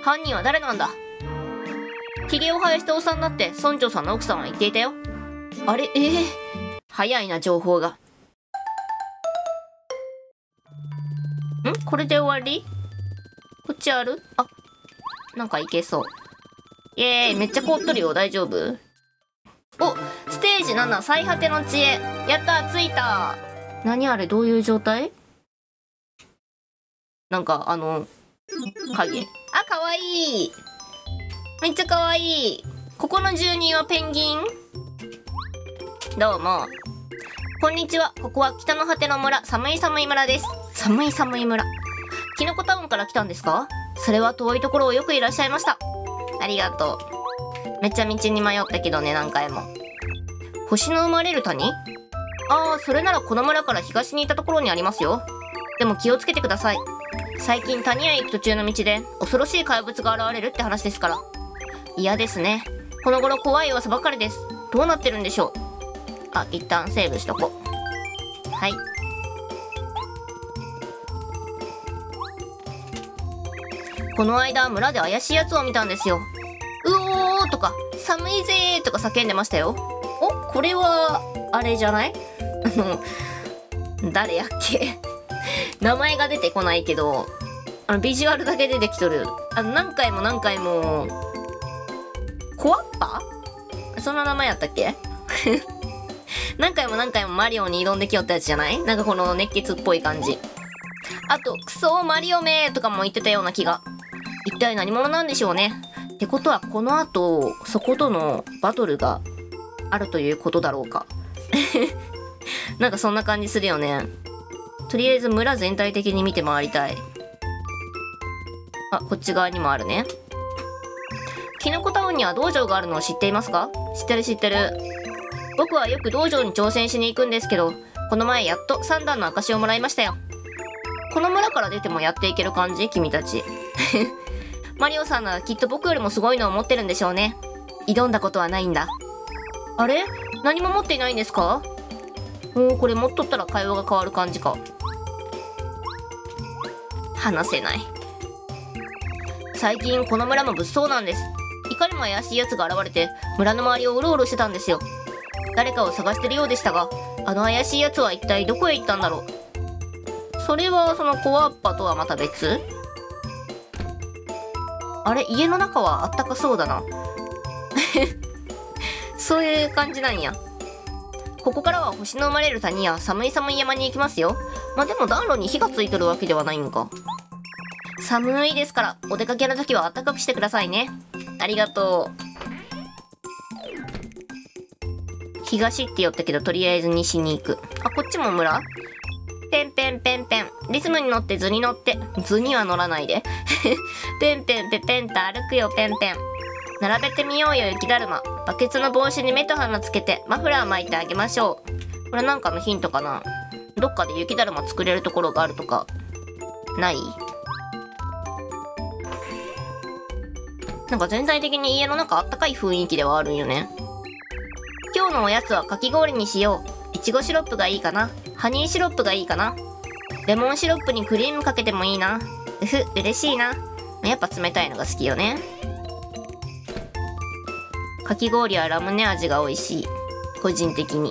犯人は誰なんだ？ひげを生やしたおっさんだって村長さんの奥さんは言っていたよ。あれ、早いな、情報が。これで終わり？こっちある？あ、なんかいけそう。イエーイ、めっちゃ凍っとるよ。大丈夫？お、ステージ7、最果ての知恵。やったー、着いたー。何あれ、どういう状態？なんか、影。あ、かわいい。めっちゃかわいい。ここの住人はペンギン？どうも。こんにちは。ここは北の果ての村、寒い寒い村です。寒い寒い村。キノコタウンから来たんですか？それは遠いところをよくいらっしゃいました。ありがとう。めっちゃ道に迷ったけどね、何回も。星の生まれる谷？ああ、それならこの村から東に行ったところにありますよ。でも気をつけてください。最近谷へ行く途中の道で恐ろしい怪物が現れるって話ですから。嫌ですね。この頃怖い噂ばかりです。どうなってるんでしょう。あ、一旦セーブしとこう。はい。この間村で怪しいやつを見たんですよ。うおーとか寒いぜーとか叫んでましたよ。お、これはあれじゃない？誰やっけ？名前が出てこないけど、ビジュアルだけ出てきとる。何回も何回もコアッパ？そんな名前やったっけ？何回も何回もマリオに挑んできよったやつじゃない？なんかこの熱血っぽい感じ。あと、クソーマリオめーとかも言ってたような気が。一体何者なんでしょうね。ってことはこの後、そことのバトルがあるということだろうか。なんかそんな感じするよね。とりあえず村全体的に見て回りたい。あ、こっち側にもあるね。キノコタウンには道場があるのを知っていますか？知ってる知ってる。僕はよく道場に挑戦しに行くんですけど、この前やっと3段の証をもらいましたよ。この村から出てもやっていける感じ？君たち。マリオさんならきっと僕よりもすごいのを持ってるんでしょうね。挑んだことはないんだ。あれ？何も持っていないんですか？これ持っとったら会話が変わる感じか。話せない。最近この村も物騒なんです。いかにも怪しいやつが現れて村の周りをうろうろしてたんですよ。誰かを探してるようでしたが、あの怪しいやつは一体どこへ行ったんだろう。それはそのコアッパとはまた別？あれ、家の中はあったかそうだな。そういう感じなんや。ここからは星の生まれる谷や寒い寒い山に行きますよ。まあでも暖炉に火がついてるわけではないんか。寒いですからお出かけの時は暖かくしてくださいね。ありがとう。東って言ったけどとりあえず西に行く。あ、こっちも村？ペンペンペンペン。リズムに乗って図に乗って。図には乗らないで。ペンペンペペンと歩くよペンペン。並べてみようよ雪だるま。バケツの帽子に目と鼻つけてマフラー巻いてあげましょう。これなんかのヒントかな？どっかで雪だるま作れるところがあるとかない？なんか全体的に家の中あったかい雰囲気ではあるんよね。今日のおやつはかき氷にしよう。いちごシロップがいいかな？ハニーシロップがいいかな？レモンシロップにクリームかけてもいいな。うふ、嬉しいな。やっぱ冷たいのが好きよね。かき氷はラムネ味が美味しい。個人的に。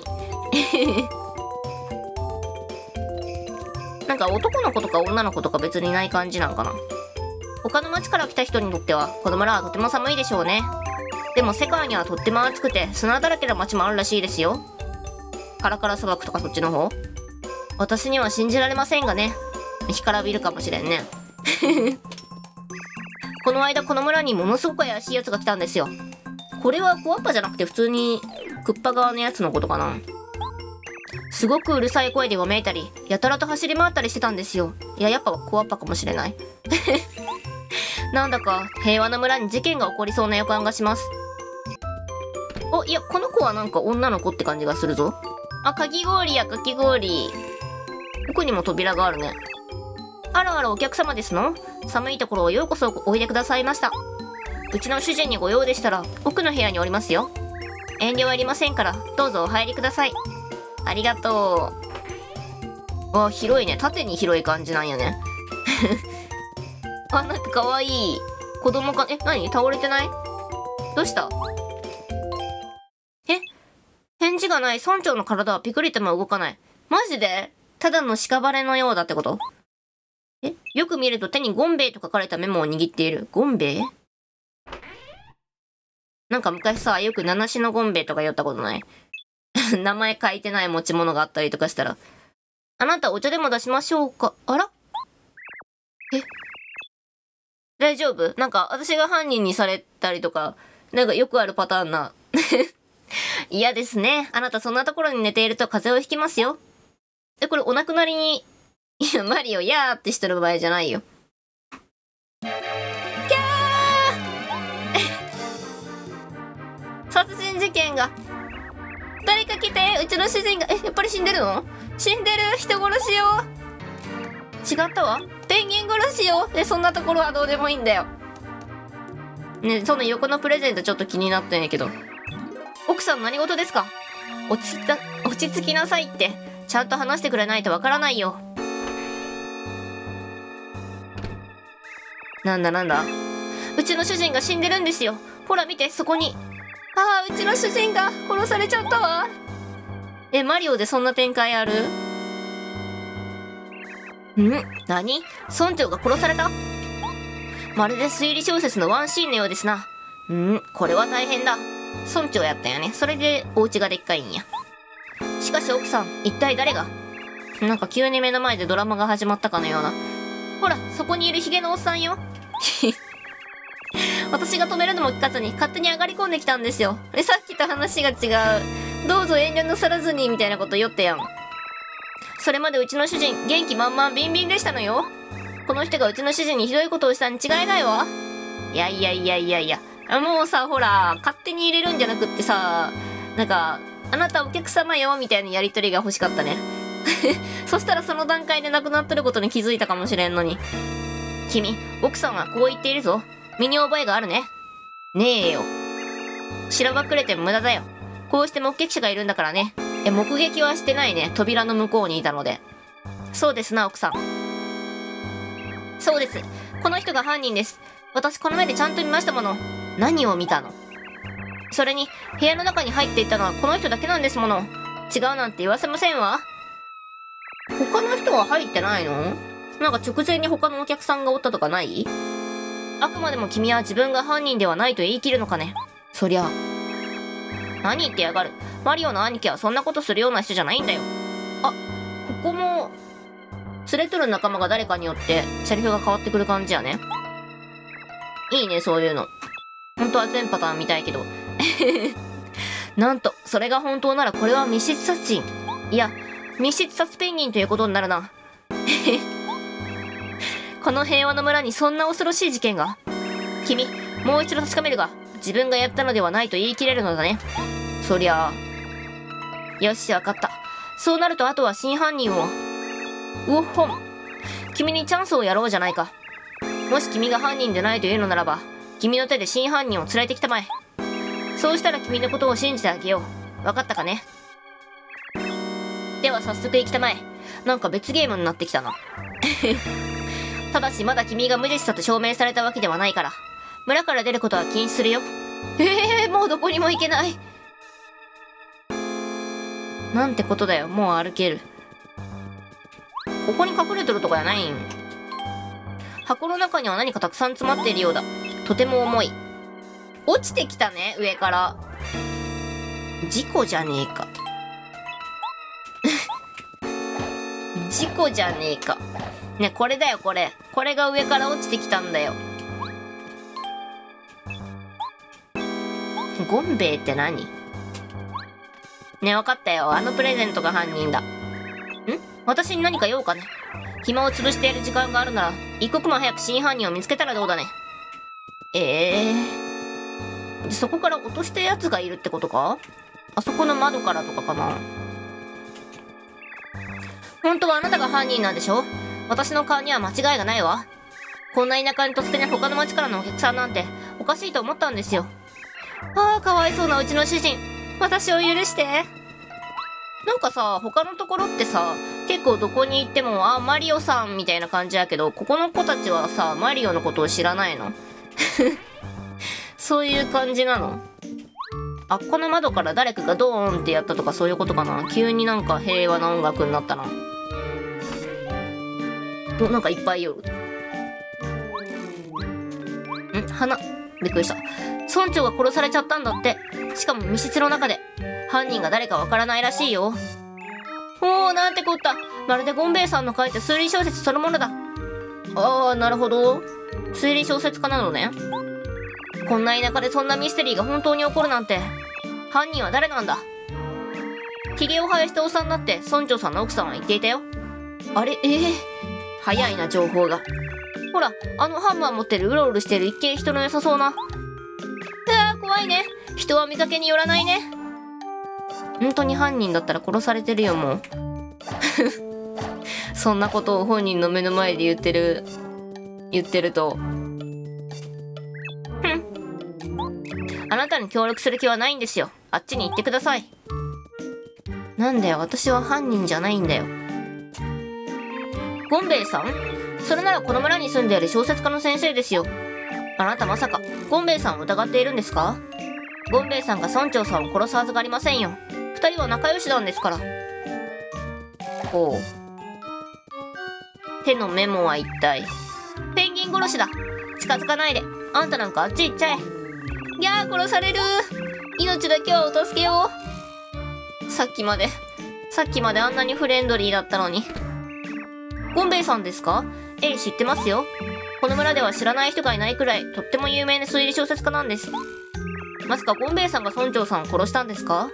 なんか男の子とか女の子とか別にない感じなんかな。他の町から来た人にとってはこの村はとても寒いでしょうね。でも世界にはとっても暑くて砂だらけの町もあるらしいですよ。カラカラ砂漠とかそっちの方？私には信じられませんがね。干からびるかもしれんね。この間この村にものすごく怪しいやつが来たんですよ。これはコアッパじゃなくて普通にクッパ側のやつのことかな。すごくうるさい声でわめいたりやたらと走り回ったりしてたんですよ。いや、やっぱコアッパかもしれない。なんだか平和な村に事件が起こりそうな予感がします。お、いや、この子はなんか女の子って感じがするぞ。あ、かき氷やかき氷。奥にも扉があるね。あらあら、お客様ですの？寒いところをようこそおいでくださいました。うちの主人にご用でしたら奥の部屋におりますよ。遠慮はいりませんからどうぞお入りください。ありがとう。わ、広いね。縦に広い感じなんやね。あ、なんかかわいい。 子供か、何倒れてない？どうした？返事がない。村長の体はピクリとも動かない。マジで？ただの屍のようだってこと？よく見ると手にゴンベイと書かれたメモを握っている。ゴンベイ？なんか昔さ、よく七種のゴンベイとか言ったことない？名前書いてない持ち物があったりとかしたら。あなたお茶でも出しましょうか？あら？大丈夫？なんか私が犯人にされたりとか、なんかよくあるパターンな。嫌ですね。あなたそんなところに寝ていると風邪をひきますよ。これお亡くなりに、いや、マリオ、やーってしてる場合じゃないよ。キャー殺人事件が。誰か来て、うちの主人が、やっぱり死んでるの？死んでる。人殺しよ。違ったわ。ペンギン殺しよ。そんなところはどうでもいいんだよ。ね、その横のプレゼントちょっと気になったんやけど。奥さん何事ですか？落ち着きなさいって。ちゃんと話してくれないとわからないよ。なんだうちの主人が死んでるんですよ。ほら見て、そこに。ああ、うちの主人が殺されちゃったわ。マリオでそんな展開ある？何？村長が殺された？まるで推理小説のワンシーンのようですな。これは大変だ。村長やったよね。それでお家がでっかいんや。しかし奥さん、一体誰が？なんか急に目の前でドラマが始まったかのような。ほら、そこにいるヒゲのおっさんよ。私が止めるのも聞かずに勝手に上がり込んできたんですよ。さっきと話が違う。どうぞ遠慮なさらずにみたいなこと言ってやん。それまでうちの主人元気満々ビンビンでしたのよ。この人がうちの主人にひどいことをしたに違いないわ。いや、もうさ、ほら勝手に入れるんじゃなくってさ、なんかあなたお客様よみたいなやりとりが欲しかったね。そしたらその段階で亡くなってることに気づいたかもしれんのに。君、奥さんはこう言っているぞ。身に覚えがあるね。ねえよ。しらばっくれても無駄だよ。こうして目撃者がいるんだからね。目撃はしてないね。扉の向こうにいたので。そうですな、奥さん。そうです。この人が犯人です。私この目でちゃんと見ましたもの。何を見たの？それに、部屋の中に入っていったのはこの人だけなんですもの。違うなんて言わせませんわ。他の人は入ってないの？なんか直前に他のお客さんがおったとかない？あくまでも君は自分が犯人ではないと言い切るのかね。そりゃ。何言ってやがる。マリオの兄貴はそんなことするような人じゃないんだよ。あ、ここも、連れとる仲間が誰かによってセリフが変わってくる感じやね。いいね、そういうの。本当は全パターン見たいけど。なんと、それが本当ならこれは密室殺人。いや、密室殺ペンギンということになるな。この平和の村にそんな恐ろしい事件が。君、もう一度確かめるが、自分がやったのではないと言い切れるのだね。そりゃあ。よし、わかった。そうなるとあとは真犯人を。うおっほん。君にチャンスをやろうじゃないか。もし君が犯人でないというのならば、君の手で真犯人を連れてきたまえ。そうしたら君のことを信じてあげよう。わかったかね。では早速行きたまえ。なんか別ゲームになってきたな。ただしまだ君が無実だと証明されたわけではないから、村から出ることは禁止するよ。もうどこにも行けない。なんてことだよ。もう歩ける。ここに隠れてるとかやないん。箱の中には何かたくさん詰まっているようだ。とても重い。落ちてきたね、上から。事故じゃねえか。事故じゃねえか。ね、これだよ、これ。これが上から落ちてきたんだよ。ゴンベイって何？ね、わかったよ。あのプレゼントが犯人だ。私に何か用かね。暇を潰している時間があるなら、一刻も早く真犯人を見つけたらどうだね。そこから落としたやつがいるってことか？あそこの窓からとかかな。本当はあなたが犯人なんでしょ？私の顔には間違いがないわ。こんな田舎に突然他の町からのお客さんなんておかしいと思ったんですよ。ああ、かわいそうなうちの主人。私を許して。なんかさ、他のところってさ、結構どこに行っても、マリオさんみたいな感じやけど、ここの子たちはさ、マリオのことを知らないの？ そういう感じなの？あ、この窓から誰かがドーンってやったとかそういうことかな。急になんか平和な音楽になったな。お、なんかいっぱい夜。花。びっくりした。村長が殺されちゃったんだって。しかも密室の中で。犯人が誰かわからないらしいよ。おー、なんてこった。まるでゴンベイさんの書いた推理小説そのものだ。あー、なるほど。推理小説家なのね。こんな田舎でそんなミステリーが本当に起こるなんて。犯人は誰なんだ？ひげを生やしたおっさんだって村長さんの奥さんは言っていたよ。あれ、早いな、情報が。ほら、あのハンマー持ってるうろうろしてる一見人の良さそうな。怖いね。人は見かけによらないね。本当に犯人だったら殺されてるよ、もう。そんなことを本人の目の前で言ってると。あなたに協力する気はないんですよ。あっちに行ってください。なんだよ、私は犯人じゃないんだよ。ゴンベイさん？それならこの村に住んでいる小説家の先生ですよ。あなたまさかゴンベイさんを疑っているんですか？ゴンベイさんが村長さんを殺すはずがありませんよ。二人は仲良しなんですから。ほう。手のメモは一体。ペンギン殺しだ。近づかないで。あんたなんかあっち行っちゃえ。ギャー、殺される。命だけはお助けを。さっきまであんなにフレンドリーだったのに。ゴンベイさんですか？知ってますよ。この村では知らない人がいないくらいとっても有名な推理小説家なんです。まさかゴンベイさんが村長さんを殺したんですか？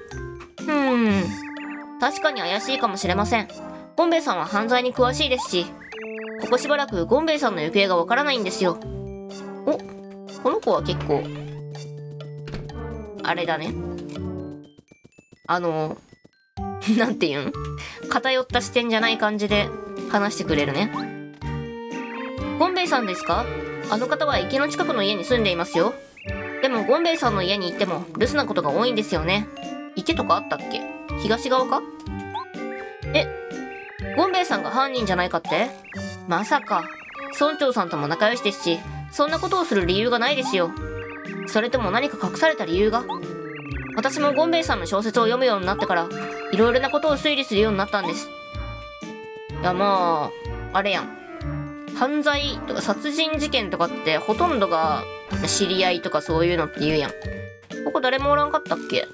確かに怪しいかもしれません。ゴンベイさんは犯罪に詳しいですし、ここしばらくゴンベイさんの行方がわからないんですよ。お、この子は結構あれだね。なんていうん？偏った視点じゃない感じで話してくれるね。ゴンベイさんですか？あの方は池の近くの家に住んでいますよ。でもゴンベイさんの家に行っても留守なことが多いんですよね。池とかあったっけ？東側か？ゴンベイさんが犯人じゃないかって？まさか。村長さんとも仲良しですし、そんなことをする理由がないですよ。それとも何か隠された理由が？私もゴンベイさんの小説を読むようになってからいろいろなことを推理するようになったんです。いや、まああれやん。犯罪とか殺人事件とかってほとんどが知り合いとかそういうのって言うやん。ここ誰もおらんかったっけ？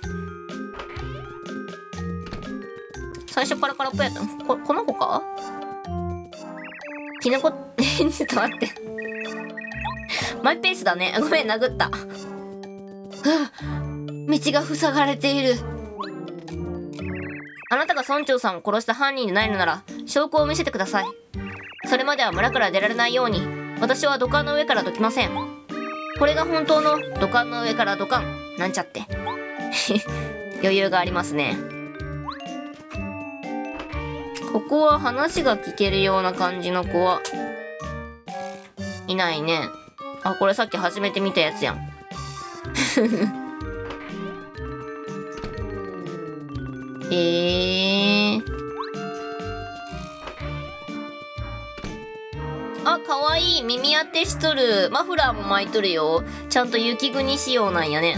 最初から空っぽやったの？この子か？キノコちょっと待ってマイペースだね。ごめん、殴った。道が塞がれている。あなたが村長さんを殺した犯人でないのなら証拠を見せてください。それまでは村から出られないように私は土管の上からどきません。これが本当の土管の上から土管なんちゃって余裕がありますね。ここは話が聞けるような感じの子はいないね。あ、これさっき初めて見たやつやんあ、かわいい。耳当てしとる。マフラーも巻いとるよ。ちゃんと雪国仕様なんやね。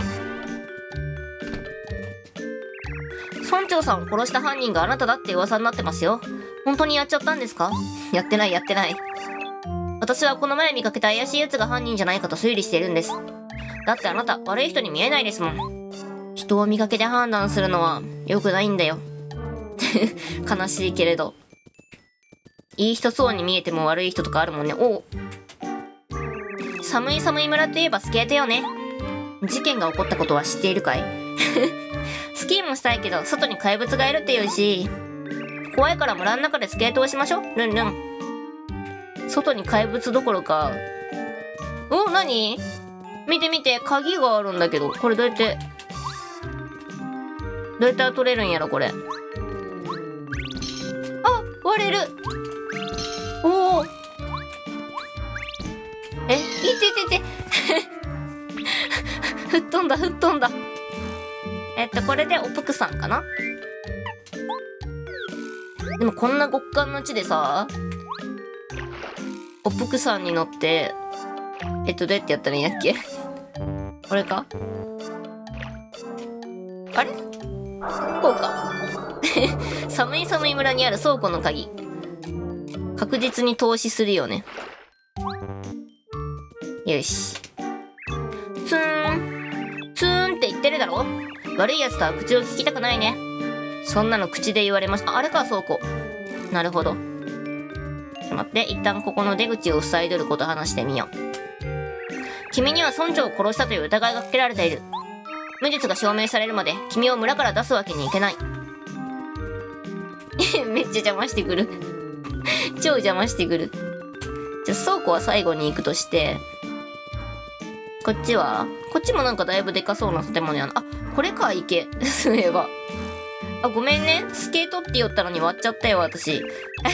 村長さんを殺した犯人があなただって噂になってますよ。本当にやっちゃったんですか？やってない。私はこの前見かけた怪しい奴が犯人じゃないかと推理しているんです。だってあなた悪い人に見えないですもん。人を見かけで判断するのは良くないんだよ悲しいけれど。いい人そうに見えても悪い人とかあるもんね。お、寒い村といえばスケートよね。事件が起こったことは知っているかいスキーもしたいけど外に怪物がいるっていうし、怖いから村の中でスケートをしましょう。ルンルン。外に怪物どころか。お、何？見て、鍵があるんだけど、これどうやって取れるんやろこれ。あ、割れる。おお。いて吹っ飛んだ。これでおぷくさんかな。でもこんな極寒の地でさ、おぷくさんに乗ってどうやってやったらいいんやっけ？これか？あれ？こうか。寒い寒い村にある倉庫の鍵。確実に投資するよね。よし。ツーン。ツーンって言ってるだろ？悪い奴とは口を聞きたくないね。そんなの口で言われました。あれか、倉庫。なるほど。ちょっと待って、一旦ここの出口を塞いどること話してみよう。君には村長を殺したという疑いがかけられている。無実が証明されるまで君を村から出すわけにいけない。めっちゃ邪魔してくる。超邪魔してくる。じゃあ倉庫は最後に行くとして、こっちもなんかだいぶでかそうな建物やな。あ、これか、池。そういえば。あ、ごめんね。スケートって言ったのに割っちゃったよ、私。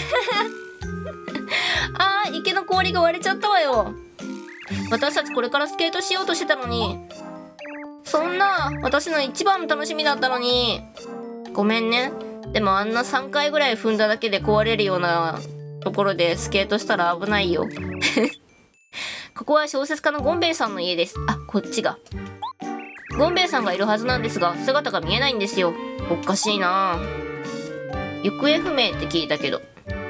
あー、池の氷が割れちゃったわよ。私たちこれからスケートしようとしてたのに。そんな、私の一番の楽しみだったのに。ごめんね。でもあんな3回ぐらい踏んだだけで壊れるようなところでスケートしたら危ないよ。ここは小説家のゴンベイさんの家です。あ、こっちが。ゴンベイさんがいるはずなんですが、姿が見えないんですよ。おかしいな。行方不明って聞いたけど。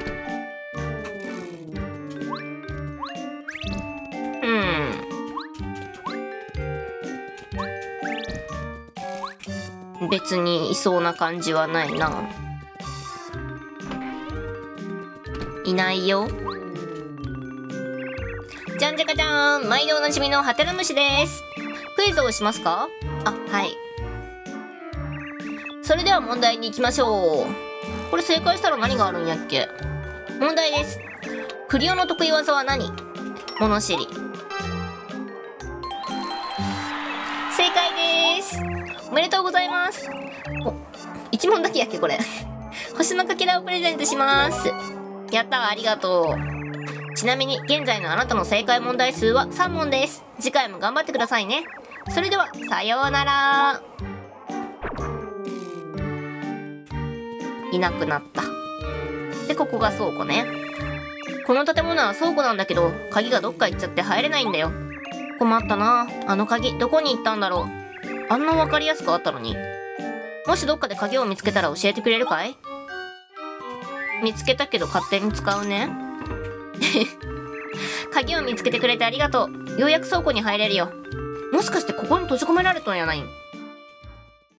別にいそうな感じはないな。いないよ。じゃんじゃかじゃーん、毎度おなじみのハテナムシです。クイズをしますか？あ、はい。それでは問題に行きましょう。これ正解したら何があるんやっけ？問題です。クリオの得意技は何？物知り。正解です。おめでとうございます。お、1問だけやっけこれ。星のかけらをプレゼントします。やったわ、ありがとう。ちなみに現在のあなたの正解問題数は3問です。次回も頑張ってくださいね。それではさようなら。いなくなった。で、ここが倉庫ね。この建物は倉庫なんだけど、鍵がどっか行っちゃって入れないんだよ。困ったな。あの鍵どこに行ったんだろう。あんな分かりやすくあったのに。もしどっかで鍵を見つけたら教えてくれるかい？見つけたけど勝手に使うね。鍵を見つけてくれてありがとう。ようやく倉庫に入れるよ。もしかしてここに閉じ込められたんやないん？